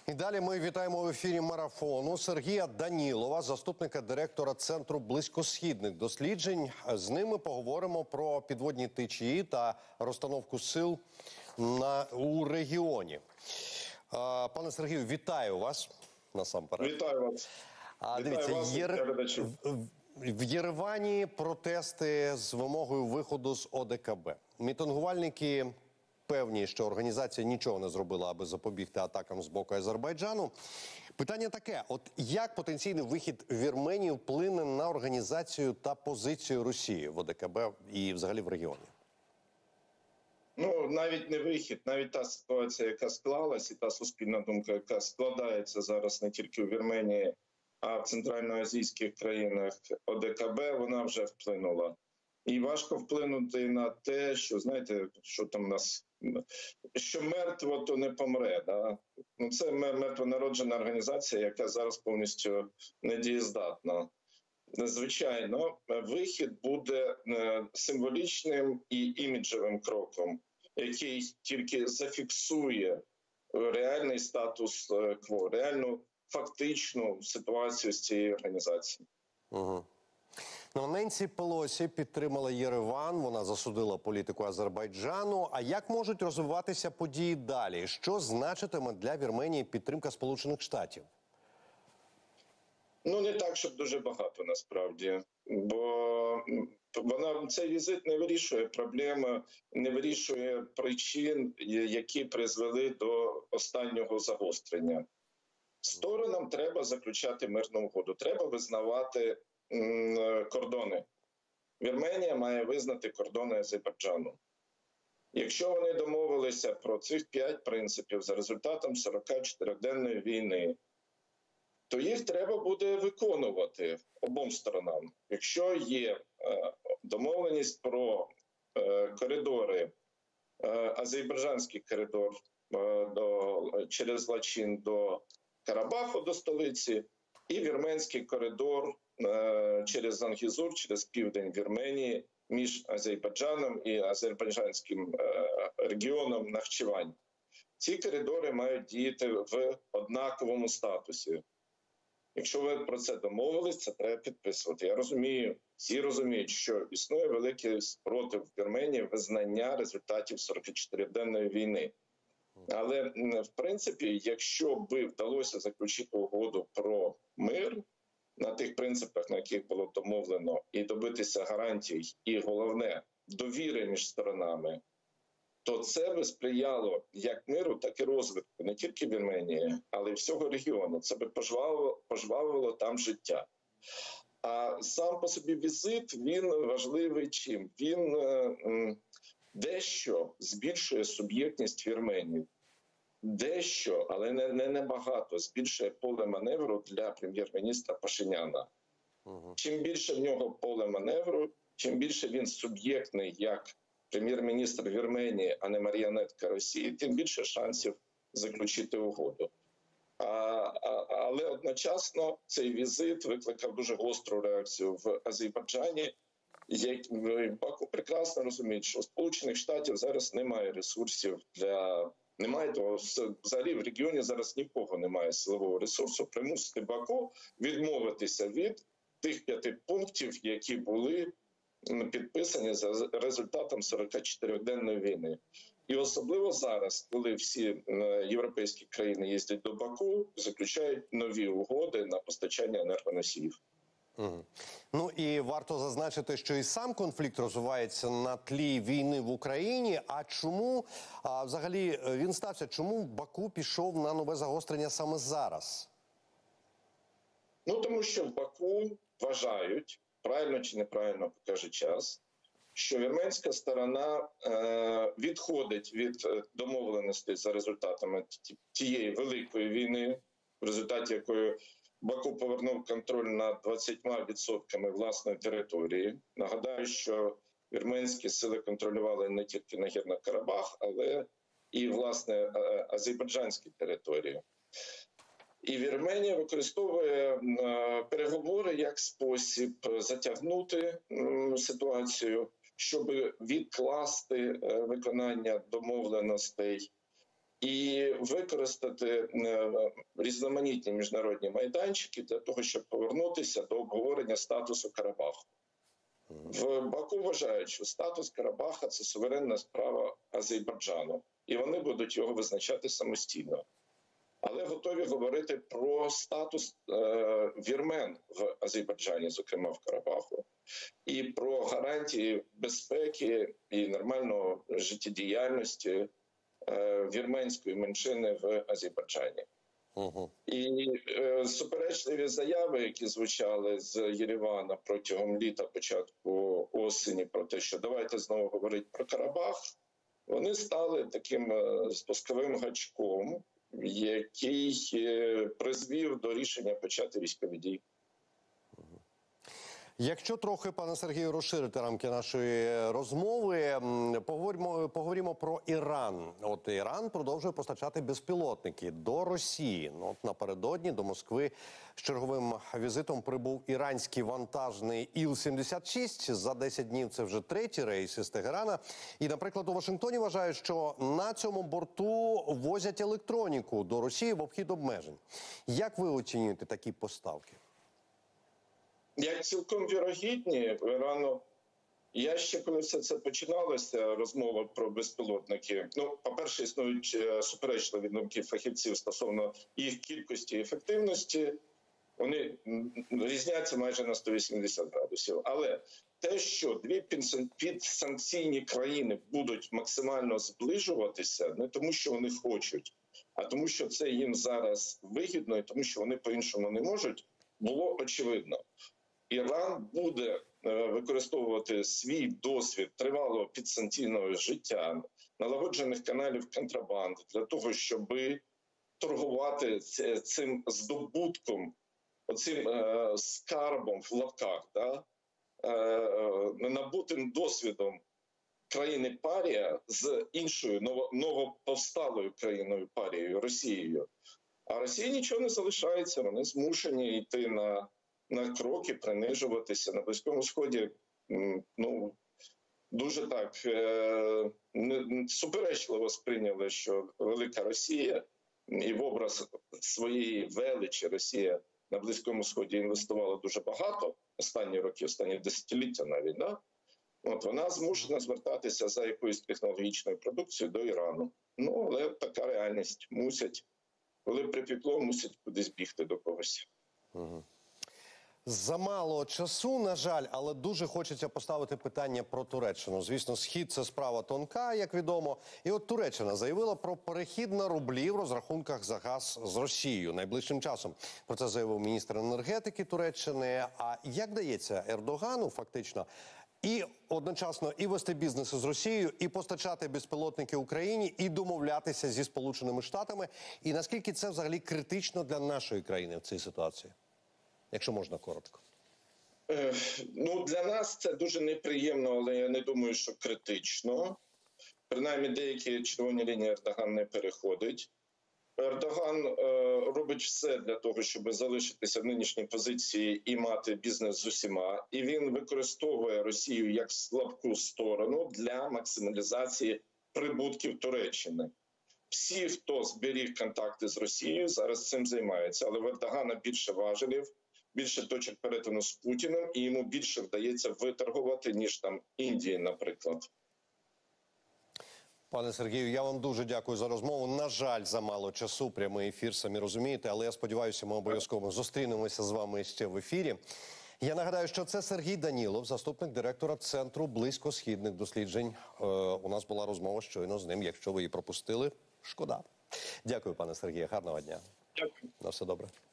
І далі ми вітаємо в ефірі марафону Сергія Данілова, заступника директора Центру близькосхідних досліджень. З ними поговоримо про підводні течії та розстановку сил у регіоні. Пане Сергію, вітаю вас насамперед. Вітаю вас. Дивіться, в Єревані протести з вимогою виходу з ОДКБ. Мітингувальники певні, що організація нічого не зробила, аби запобігти атакам з боку Азербайджану. Питання таке, от як потенційний вихід Вірменії вплине на організацію та позицію Росії в ОДКБ і взагалі в регіоні? Ну, навіть не вихід, навіть та ситуація, яка склалась, і та суспільна думка, яка складається зараз не тільки у Вірменії, а в центральноазійських країнах ОДКБ, вона вже вплинула. І важко вплинути на те, що, знаєте, що там у нас, що мертво, то не помре. Да? Ну, це мертвонароджена організація, яка зараз повністю недієздатна. Звичайно, вихід буде символічним і іміджевим кроком, який тільки зафіксує реальний статус кво, реальну фактичну ситуацію з цією організацією. Угу. Ненсі Пелосі підтримала Єреван, вона засудила політику Азербайджану. А як можуть розвиватися події далі? Що значитиме для Вірменії підтримка Сполучених Штатів? Ну, не так, щоб дуже багато, насправді. Бо цей візит не вирішує проблеми, не вирішує причин, які призвели до останнього загострення. Сторонам треба заключати мирну угоду, треба визнавати кордони. Вірменія має визнати кордони Азербайджану. Якщо вони домовилися про цих 5 принципів за результатом 44-денної війни, то їх треба буде виконувати обом сторонам. Якщо є домовленість про коридори, азербайджанський коридор через Лачин до Карабаху, до столиці, і вірменський коридор через Зангізур, через південь Вірменії, між Азербайджаном і азербайджанським регіоном Нахчивань. Ці коридори мають діяти в однаковому статусі. Якщо ви про це домовились, це треба підписувати. Я розумію, всі розуміють, що існує великий спротив в Вірменії визнання результатів 44-денної війни. Але, в принципі, якщо би вдалося заключити угоду про мир на тих принципах, на яких було домовлено, і добитися гарантій, і головне, довіри між сторонами, то це би сприяло як миру, так і розвитку не тільки Вірменії, але й всього регіону. Це би пожвавило там життя. А сам по собі візит, він важливий чим? Він дещо збільшує суб'єктність Вірменії. Дещо, але не набагато, збільшує поле маневру для прем'єр-міністра Пашиняна. Чим більше в нього поле маневру, чим більше він суб'єктний як прем'єр-міністр Вірменії, а не маріонетка Росії, тим більше шансів заключити угоду. Але одночасно цей візит викликав дуже гостру реакцію в Азербайджані. Баку прекрасно розуміють, що у Сполучених Штатів зараз немає ресурсів немає того, взагалі в регіоні зараз нікого немає силового ресурсу примусити Баку відмовитися від тих 5 пунктів, які були підписані за результатом 44-денної війни. І особливо зараз, коли всі європейські країни їздять до Баку, заключають нові угоди на постачання енергоносіїв. Ну і варто зазначити, що і сам конфлікт розвивається на тлі війни в Україні. А чому взагалі він стався? Чому Баку пішов на нове загострення саме зараз? Ну тому що в Баку вважають, правильно чи неправильно покаже час, що вірменська сторона відходить від домовленостей за результатами тієї великої війни, в результаті якої Баку повернув контроль над 20% власної території. Нагадаю, що вірменські сили контролювали не тільки Нагірний Карабах, але і, власне, азербайджанські території. І Вірменія використовує переговори як спосіб затягнути ситуацію, щоб відкласти виконання домовленостей і використати різноманітні міжнародні майданчики для того, щоб повернутися до обговорення статусу Карабаху. В Баку вважають, що статус Карабаха – це суверенна справа Азербайджану, і вони будуть його визначати самостійно. Але готові говорити про статус вірмен в Азербайджані, зокрема в Карабаху, і про гарантії безпеки і нормальної життєдіяльності вірменської меншини в Азербайджані. І суперечливі заяви, які звучали з Єревана протягом літа, початку осені, про те, що давайте знову говорити про Карабах, вони стали таким спусковим гачком, який призвів до рішення почати військові дії. Якщо трохи, пане Сергію, розширити рамки нашої розмови, поговоримо про Іран. От Іран продовжує постачати безпілотники до Росії. От напередодні до Москви з черговим візитом прибув іранський вантажний Іл-76. За 10 днів це вже третій рейс із Тегерана. І, наприклад, у Вашингтоні вважають, що на цьому борту возять електроніку до Росії в обхід обмежень. Як ви оцінюєте такі поставки? Як цілком вірогідні, в Ірану, я ще, коли все це починалося, розмова про безпілотники, по-перше, існують суперечливі думки фахівців стосовно їх кількості і ефективності, вони різняться майже на 180 градусів. Але те, що дві підсанкційні країни будуть максимально зближуватися, не тому, що вони хочуть, а тому, що це їм зараз вигідно і тому, що вони по-іншому не можуть, було очевидно. Іран буде використовувати свій досвід тривалого підсанкційного життя, налагоджених каналів контрабанди для того, щоб торгувати цим здобутком, оцим скарбом в лапках, набутим досвідом країни парія з іншою новоповсталою країною парією, Росією. А Росії нічого не залишається, вони змушені йти на кроки, принижуватися. На Близькому Сході дуже так суперечливо сприйняли, що велика Росія і в образ своєї величі Росія на Близькому Сході інвестувала дуже багато останні роки, останні десятиліття навіть, От вона змушена звертатися за якоюсь технологічною продукцією до Ірану. Але така реальність. Мусять, коли припекло, мусять кудись бігти до когось. Замало часу, на жаль, але дуже хочеться поставити питання про Туреччину. Звісно, Схід – це справа тонка, як відомо. І от Туреччина заявила про перехід на рублі в розрахунках за газ з Росією найближчим часом. Про це заявив міністр енергетики Туреччини. А як дається Ердогану фактично і одночасно і вести бізнес з Росією, і постачати безпілотники Україні, і домовлятися зі Сполученими Штатами? І наскільки це взагалі критично для нашої країни в цій ситуації? Якщо можна, коротко. Для нас це дуже неприємно, але я не думаю, що критично. Принаймні, деякі червоні лінії Ердоган не переходить. Ердоган робить все для того, щоб залишитися в нинішній позиції і мати бізнес з усіма. І він використовує Росію як слабку сторону для максималізації прибутків Туреччини. Всі, хто зберіг контакти з Росією, зараз цим займаються. Але в Ердогана більше важелів, більше точок перетину з Путіним, і йому більше вдається виторгувати, ніж там Індії, наприклад. Пане Сергію, я вам дуже дякую за розмову. На жаль, замало часу, прямий ефір, самі розумієте, але я сподіваюся, ми обов'язково зустрінемося з вами ще в ефірі. Я нагадаю, що це Сергій Данілов, заступник директора Центру близькосхідних досліджень. У нас була розмова щойно з ним. Якщо ви її пропустили, шкода. Дякую, пане Сергію. Гарного дня. Дякую. На все добре.